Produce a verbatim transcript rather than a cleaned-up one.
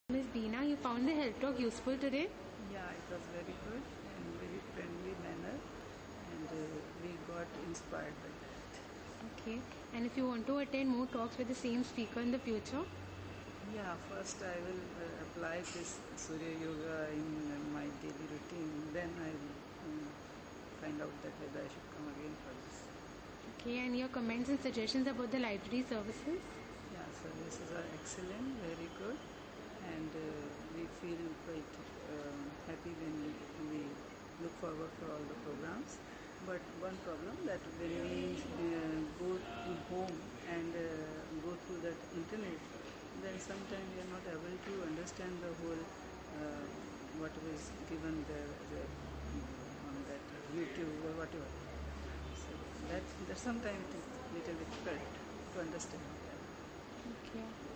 Miss Beena, you found the health talk useful today? Yeah, it was very good and very friendly manner, and uh, we got inspired by that. Okay. And if you want to attend more talks with the same speaker in the future? Yeah, first I will uh, apply this Suryayog in uh, my daily routine. Then I will um, find out that whether I should come again for this. Okay. And your comments and suggestions about the library services? Yeah, services are excellent, very good, and uh, we feel quite uh, happy when we, we look forward for all the programs. But one problem that when we uh, go to home and uh, go through that internet, then sometimes we are not able to understand the whole uh, what was given there as a, on that YouTube or whatever. So that, that sometimes it is little difficult to understand that. Okay.